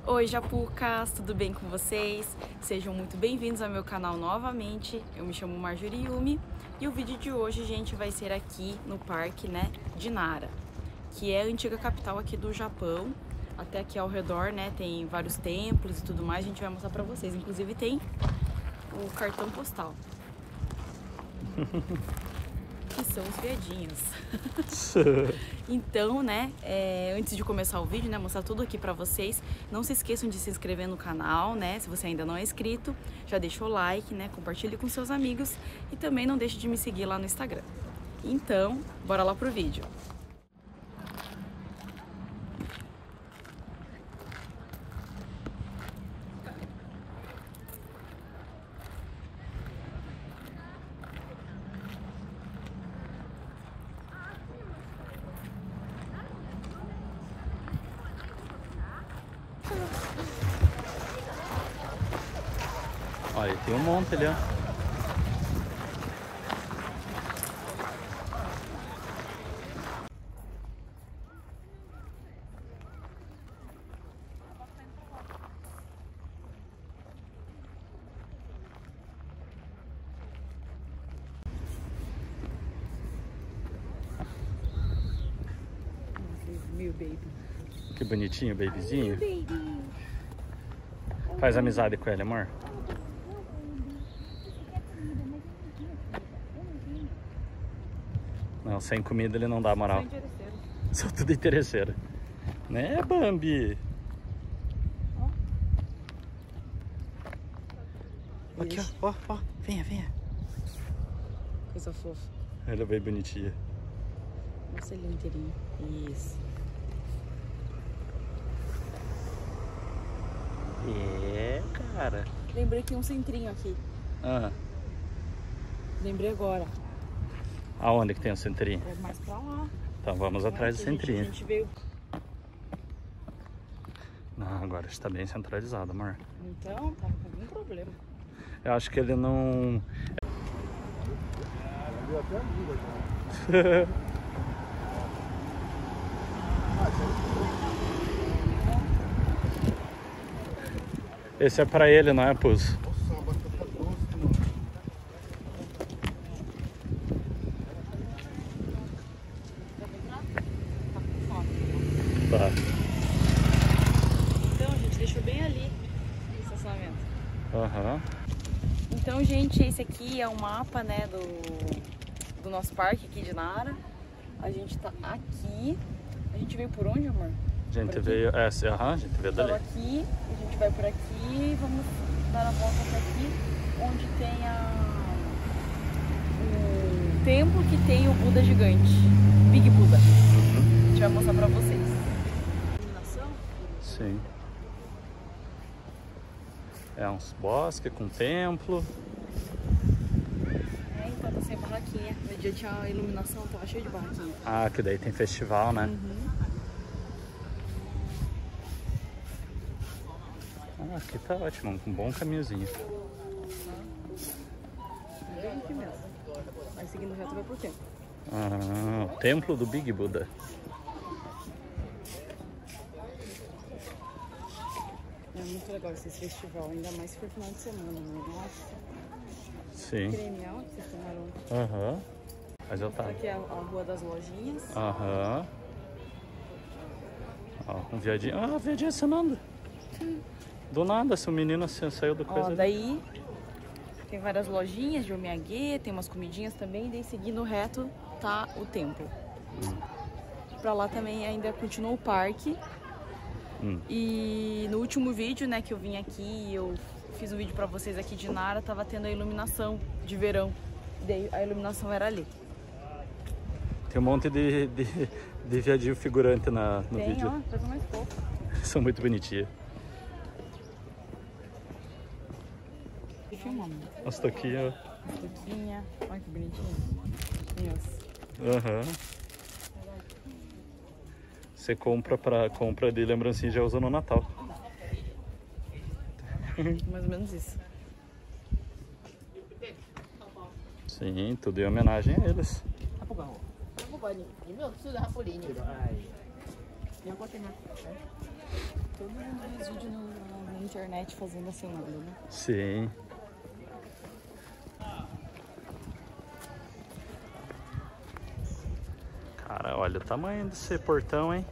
Oi, Japucas, tudo bem com vocês? Sejam muito bem-vindos ao meu canal novamente. Eu me chamo Marjorie Yumi e o vídeo de hoje, gente, vai ser aqui no parque, né, de Nara, que é a antiga capital aqui do Japão. Até aqui ao redor, né, tem vários templos e tudo mais, a gente vai mostrar pra vocês. Inclusive tem o cartão postal. Que são os viadinhos. Então, né, antes de começar o vídeo, né, mostrar tudo aqui pra vocês, não se esqueçam de se inscrever no canal, né, se você ainda não é inscrito, já deixa o like, né, compartilhe com seus amigos e também não deixe de me seguir lá no Instagram. Então, bora lá pro vídeo. Olha, tem um monte ali, ó. Meu baby. Que bonitinho, babyzinho. Baby. Faz amizade com ele, amor. Não, sem comida ele não dá moral. São tudo interesseiro. Né, Bambi? Aqui, ó, ó, venha, venha. Coisa fofa. Ele é bem bonitinha. Mostra ele inteirinho. Isso. É, cara. Lembrei que tem um centrinho aqui. Ah, Lembrei agora. aonde que tem o centrinho? É mais pra lá. Então vamos atrás do A centrinho. gente veio. Não, agora está bem centralizado, amor. Então, tava com algum problema. Eu acho que ele não... Esse é pra ele, não é, Pus? Tá. Então, a gente deixou bem ali o estacionamento. Aham. Então, gente, esse aqui é o mapa, né, do nosso parque aqui de Nara. A gente tá aqui. A gente veio por onde, amor? A gente veio... a gente veio Tava dali. aqui, a gente vai por aqui e vamos dar a volta pra aqui, onde tem o templo que tem o Buda gigante, Big Buda. A gente vai mostrar pra vocês. Iluminação? Sim. É uns bosques com templo. Então tá sem barraquinha. No dia tinha iluminação, tava cheio de barraquinha. Ah, que daí tem festival, né? Ah, aqui tá ótimo, com um bom caminhozinho. Bem aqui mesmo. Aí seguindo reto vai pro templo. Ah, o templo do Big Buda. É muito legal esse festival, ainda mais se for final de semana, né? Nossa. Sim. Cremial que vocês tomaram. Aham. Mas eu tava. Aqui é a rua das lojinhas. Aham. Ó, um viadinho. Ah, o viadinho acenando. Do nada, se o menino assim, saiu do coisa. Ó, ali. daí tem várias lojinhas de omiyage, tem umas comidinhas também, e daí seguindo reto tá o templo. Pra lá também ainda continua o parque. E no último vídeo, né, que eu vim aqui, eu fiz um vídeo pra vocês aqui de Nara, tava tendo a iluminação de verão. Daí a iluminação era ali. Tem um monte de viadinho figurante no Tem, vídeo. ó, coisa mais fofa. São muito bonitinhas. Filmando. As toquinhas. Toquinha, olha que bonitinho. Isso. Aham. Você compra de lembrancinha e já usa no Natal. Mais ou menos isso. Sim, tudo em homenagem a eles. Todo mundo vê vídeo na internet fazendo assim nada, né? Sim. Cara, olha o tamanho desse portão, hein?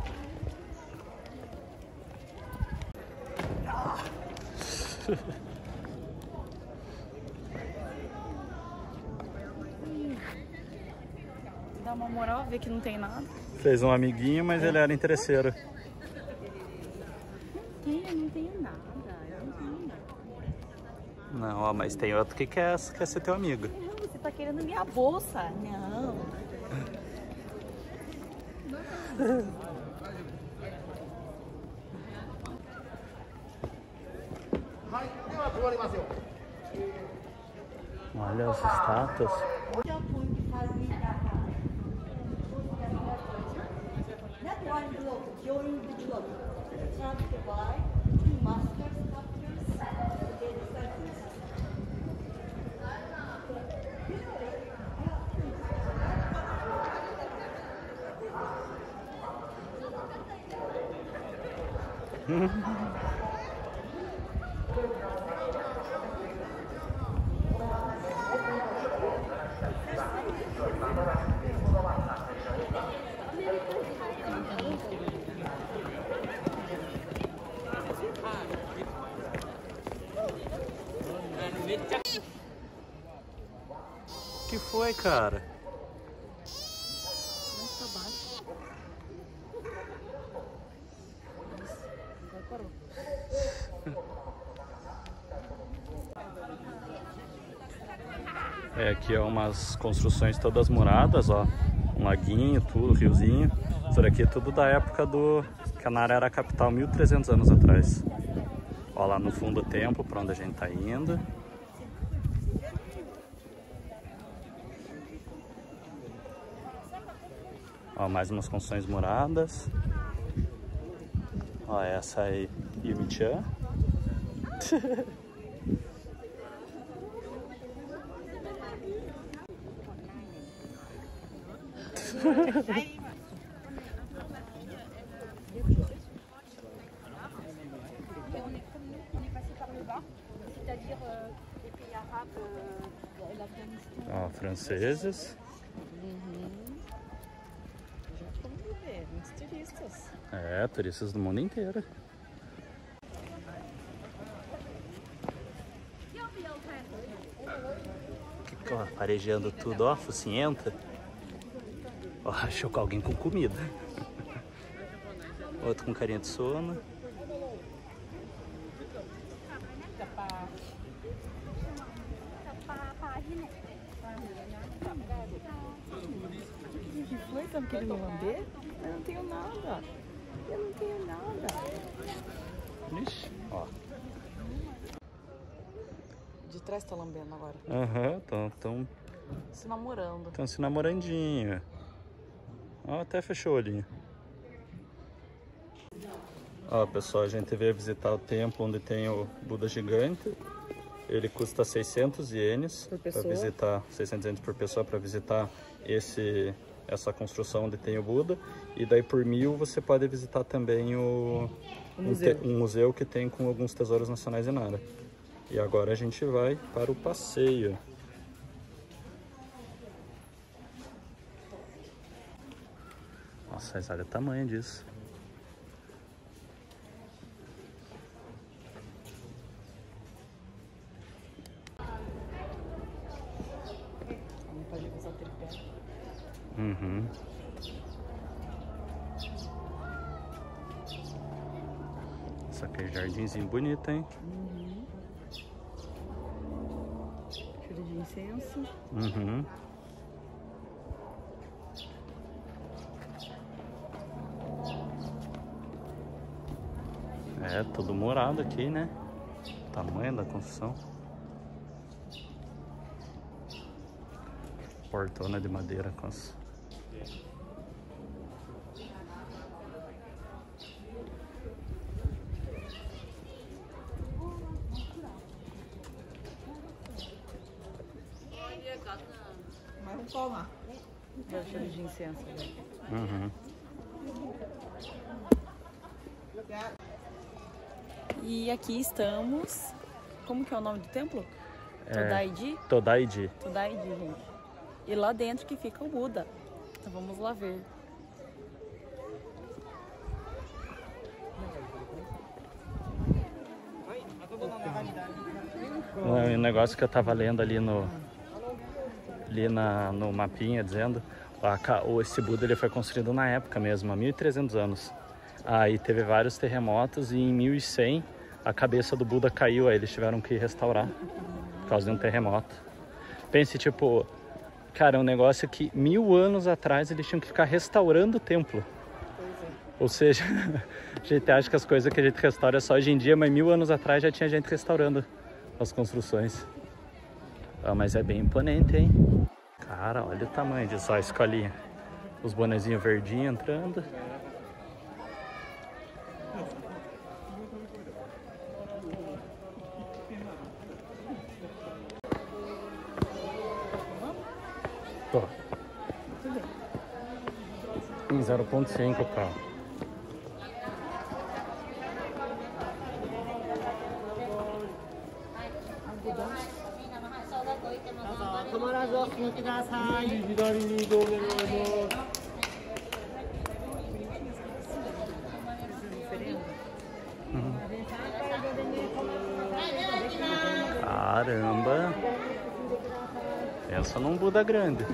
Dá uma moral, ver que não tem nada. Fez um amiguinho, mas ele era interesseiro. Não tenho nada, eu não tenho nada. Não, ó, mas tem outro que quer ser teu amigo. Não, você tá querendo minha bolsa. Não. Olha as estátuas. Que foi, cara? Nossa, baixo. Agora parou. É, aqui é umas construções todas muradas, ó. Um laguinho, tudo, riozinho. Isso daqui é tudo da época do... que a Nara era a capital, 1300 anos atrás. Ó, lá no fundo o templo, pra onde a gente tá indo. Ó, mais umas construções muradas. Ó, essa aí, Yumichan. Ó, franceses. Já vamos ver, muitos turistas. É, turistas do mundo inteiro. Ó, parejando tudo, ó, focinhenta. Ó, achou com alguém com comida. Outro com carinha de sono. O que foi? Tá me querendo lamber? Eu não tenho nada. Eu não tenho nada. Ixi, ó. De trás tá lambendo agora. Aham, tão Se namorando. se namorandinho. Ó, até fechou o olhinho. Ó, pessoal, a gente veio visitar o templo onde tem o Buda gigante. Ele custa 600 ienes por para pessoa. visitar, 600 ienes por pessoa para visitar essa construção onde tem o Buda. E daí por 1000 você pode visitar também um museu que tem com alguns tesouros nacionais de Nara. E agora a gente vai para o passeio. Nossa, olha o tamanho disso. Não pode usar tripé. Uhum. Isso aqui é jardinzinho bonito, hein? Uhum. Cheiro de incenso. Uhum. É, tudo morado aqui, né? Tamanho da construção. Portona de madeira com as... Mas vamos tomar. É o cheiro de incenso. Né? Uhum. E aqui estamos... Como que é o nome do templo? Todaiji. Todaiji, gente. E lá dentro que fica o Buda. Então vamos lá ver. Um negócio que eu tava lendo ali no mapinha, dizendo esse Buda ele foi construído na época mesmo, há 1.300 anos. Aí teve vários terremotos e em 1100 a cabeça do Buda caiu, aí eles tiveram que restaurar por causa de um terremoto. Pense, tipo, cara, é um negócio que 1000 anos atrás eles tinham que ficar restaurando o templo. Ou seja, a gente acha que as coisas que a gente restaura é só hoje em dia, mas 1000 anos atrás já tinha gente restaurando as construções. Mas é bem imponente, hein? Cara, olha o tamanho disso, ó, a escolinha. Os bonezinhos verdinhos entrando. Tô. Em 0.5, pá. Caramba! Pensa num Buda grande.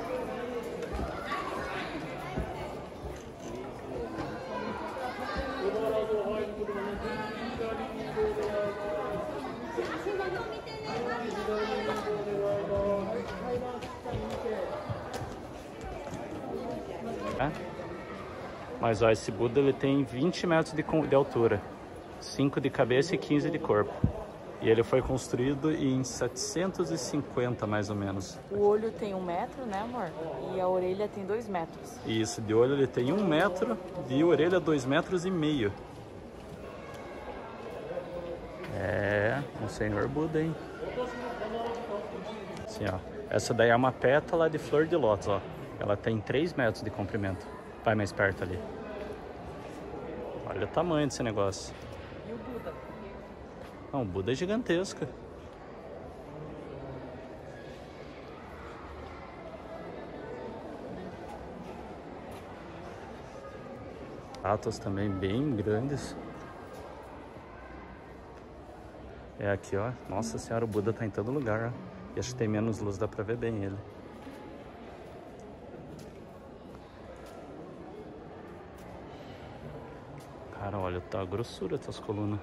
Mas ó, esse Buda ele tem 20 metros de altura, 5 de cabeça e 15 de corpo. E ele foi construído em 750 mais ou menos. O olho tem 1 metro, né, amor? E a orelha tem 2 metros. Isso, de olho ele tem 1 metro, de orelha 2,5 metros. É, um senhor Buda, hein? Assim, ó. Essa daí é uma pétala de flor de lótus, ó. Ela tem 3 metros de comprimento. Vai mais perto ali. Olha o tamanho desse negócio. E o Buda? Não, o Buda é gigantesco. Estátuas também bem grandes. É aqui, ó. Nossa senhora, o Buda tá em todo lugar, ó. E acho que tem menos luz, dá pra ver bem ele. Cara, olha a grossura dessas colunas.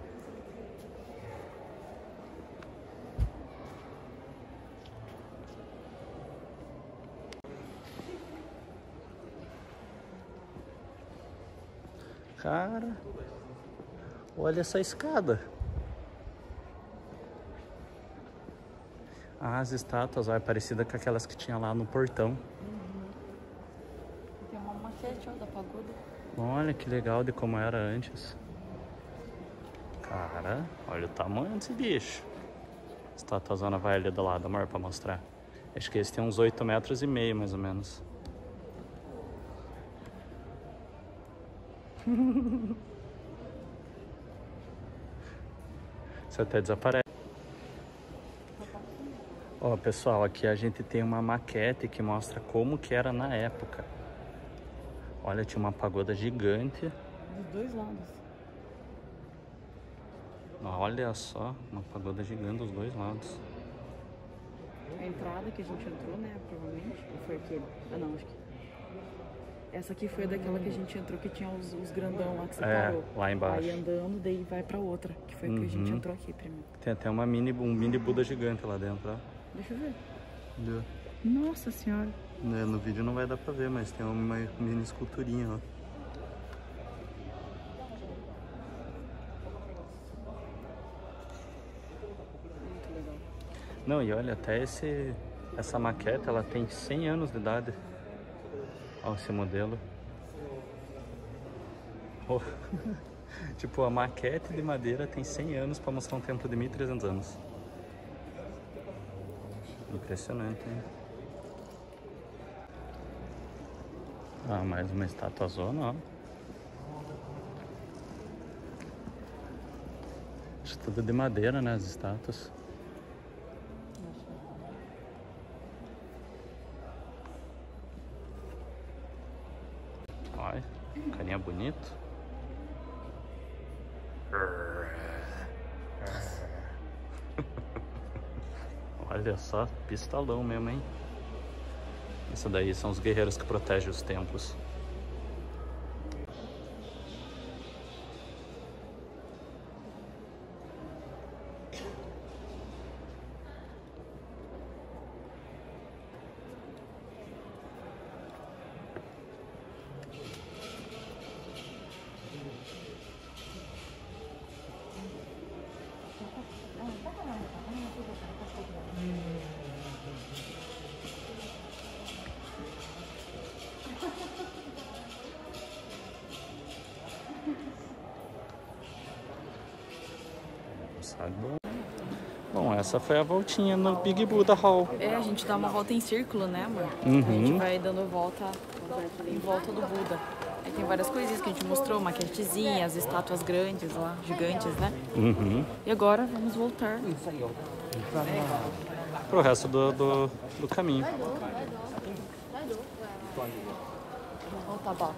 Cara, olha essa escada. As estátuas, ó, é parecida com aquelas que tinha lá no portão. Tem uma maquete, ó, da pagoda. Olha que legal de como era antes. Cara, olha o tamanho desse bicho. A estatuazona vai ali do lado, amor, pra mostrar. Acho que esse tem uns 8,5 metros mais ou menos. Você até desaparece. Ó, pessoal, aqui a gente tem uma maquete que mostra como que era na época. Olha, tinha uma pagoda gigante. Dos 2 lados. Olha só, uma pagoda gigante dos 2 lados. A entrada que a gente entrou, né, provavelmente, ou foi aquele? Ah, não, acho que... Essa aqui foi daquela que a gente entrou, que tinha os grandão lá que separou. Lá embaixo. Aí andando, daí vai pra outra, que foi a que a gente entrou aqui primeiro. Tem até um mini Buda gigante lá dentro, ó. Deixa eu ver. Entendeu? Nossa senhora. No vídeo não vai dar pra ver, mas tem uma mini esculturinha, ó. Muito legal. Não, e olha, até essa maquete, ela tem 100 anos de idade. Olha esse modelo. Oh. Tipo, a maquete de madeira tem 100 anos pra mostrar um templo de 1.300 anos. Impressionante, hein? Ah, mais uma estátua zona, ó. Acho tudo de madeira, né? As estátuas. Olha, carinha bonito. Olha só, pistolão mesmo, hein? Isso daí são os guerreiros que protegem os templos. Bom, essa foi a voltinha no Big Buddha Hall. É, a gente dá uma volta em círculo, né, amor? A gente vai dando volta em volta do Buda. Aí tem várias coisinhas que a gente mostrou, maquetezinha, as estátuas grandes lá, gigantes, né? E agora vamos voltar pro resto do caminho. Vamos voltar, Baco.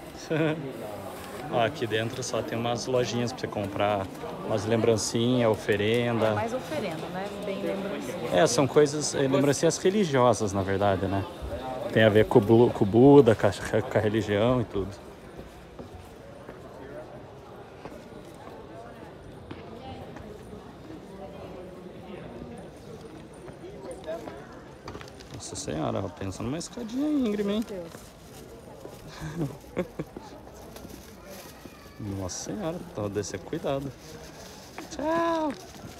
Ó, aqui dentro só tem umas lojinhas pra você comprar, umas lembrancinhas, oferenda. É mais oferenda, né? Bem lembrancinha. É, são coisas, lembrancinhas religiosas, na verdade, né? Tem a ver com o Buda, com a religião e tudo. Nossa senhora, pensa numa escadinha íngreme, hein? Nossa senhora, então descer cuidado. Tchau!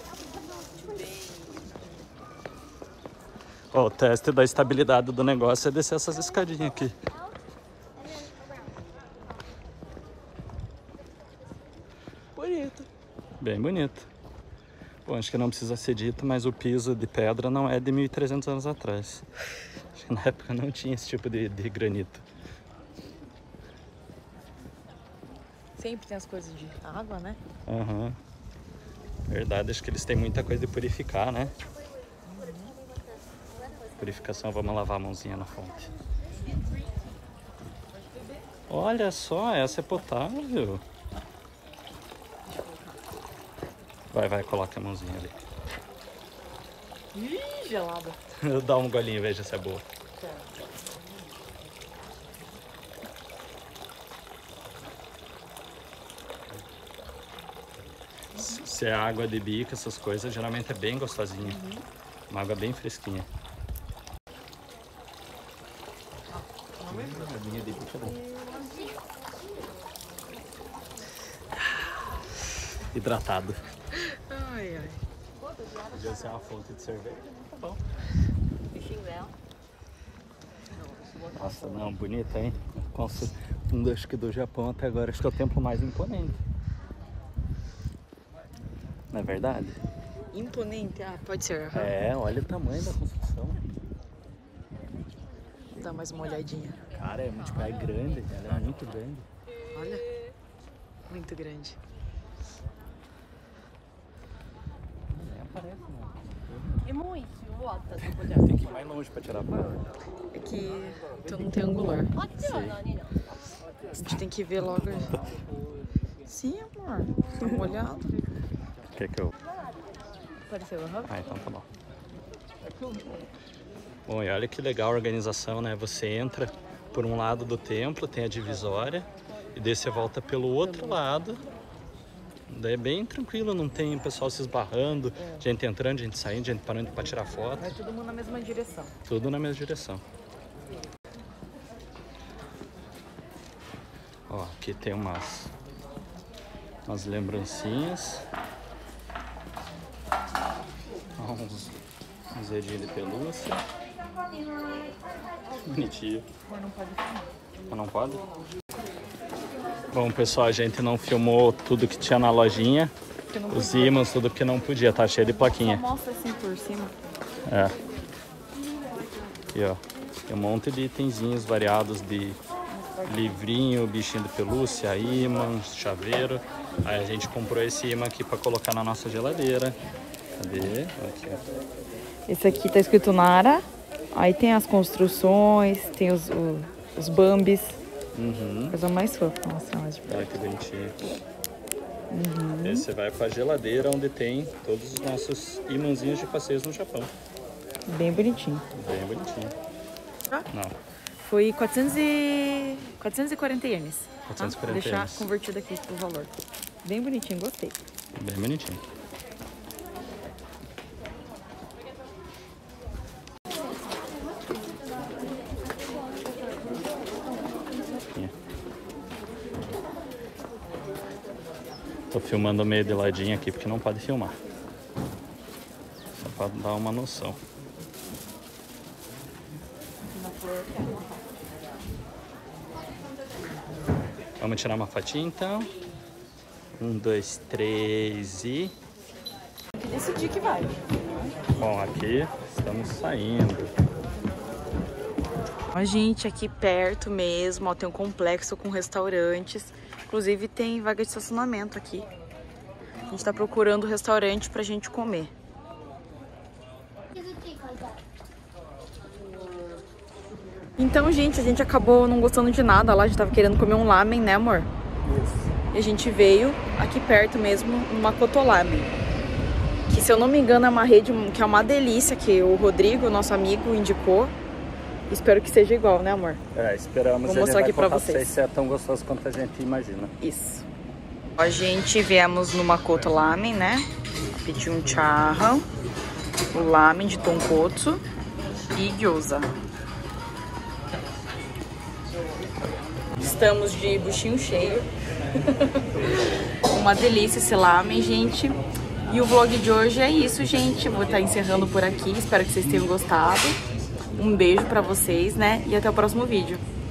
Ó, o teste da estabilidade do negócio é descer essas escadinhas aqui. Bonito. Bem bonito. Bom, acho que não precisa ser dito, mas o piso de pedra não é de 1.300 anos atrás. Acho que na época não tinha esse tipo de granito. Sempre tem as coisas de água, né? Aham. Verdade, acho que eles têm muita coisa de purificar, né? Purificação, vamos lavar a mãozinha na fonte. Olha só, essa é potável. Vai, coloca a mãozinha ali. Ih, gelada. Dá um golinho e veja se é boa. Se é água de bica, essas coisas, geralmente é bem gostosinha. Uma água bem fresquinha. Hidratado. Ai, ai. Podia ser uma fonte de cerveja, tá bom. Nossa, não, bonita, hein? Acho que do Japão até agora, acho que é o templo mais imponente. Não é verdade? Imponente, pode ser. É, olha o tamanho da construção. Dá mais uma olhadinha. Cara, é grande, ela é muito grande. Olha, muito grande. Nem aparece, né? Tem que ir mais longe pra tirar foto. É que tu não tem angular. A gente tem que ver logo. Sim, amor. Dá uma olhada. Quer que eu... Apareceu, aham. Ah, então tá bom. Bom, e olha que legal a organização, né? Você entra por um lado do templo, tem a divisória, e daí você volta pelo outro lado. Daí é bem tranquilo, não tem pessoal se esbarrando, gente entrando, gente saindo, gente parando pra tirar foto. Vai todo mundo na mesma direção. Tudo na mesma direção. Ó, aqui tem umas lembrancinhas. Uns dedinhos de pelúcia. Bonitinho. Não pode filmar. Não pode? Bom, pessoal, a gente não filmou tudo que tinha na lojinha. Os ímãs, tudo que não podia, tá cheio de plaquinha. Só mostra assim por cima. É. Aqui, ó. Tem um monte de itenzinhos variados de livrinho, bichinho de pelúcia, imã, chaveiro. Aí a gente comprou esse imã aqui para colocar na nossa geladeira. Cadê? Aqui, ó. Esse aqui tá escrito Nara. Aí tem as construções, tem os bambis. Coisa mais fofa. Nossa, mais de perto. Olha que bonitinho. Esse vai para a geladeira onde tem todos os nossos imãzinhos de passeios no Japão. Bem bonitinho. Bem bonitinho. Não. Foi 440 ienes. 440 Vou deixar ienes. convertido aqui pro valor. Bem bonitinho, gostei. Bem bonitinho. Tô filmando meio de ladinho aqui porque não pode filmar. Só pra dar uma noção. Vamos tirar uma fotinha então. 1, 2, 3 e... Tem que decidir que vai. Bom, aqui estamos saindo. Ó, gente, aqui perto mesmo, ó, tem um complexo com restaurantes. Inclusive tem vaga de estacionamento aqui. A gente tá procurando restaurante pra gente comer. Então, gente, a gente acabou não gostando de nada lá. A gente tava querendo comer um lamen, né, amor? Isso. E a gente veio aqui perto mesmo, no Makoto Lamen. Que, se eu não me engano, é uma rede que é uma delícia, que o Rodrigo, nosso amigo, indicou. Espero que seja igual, né, amor? É, esperamos. Vou mostrar aqui pra vocês. Se é tão gostoso quanto a gente imagina. Isso. A gente viemos no Makoto Lamen, né? Pedi um charra, o lamen de tonkotsu e gyoza. Estamos de buchinho cheio. Uma delícia esse lamen, gente. E o vlog de hoje é isso, gente. Vou estar encerrando por aqui. Espero que vocês tenham gostado. Um beijo pra vocês, né? E até o próximo vídeo.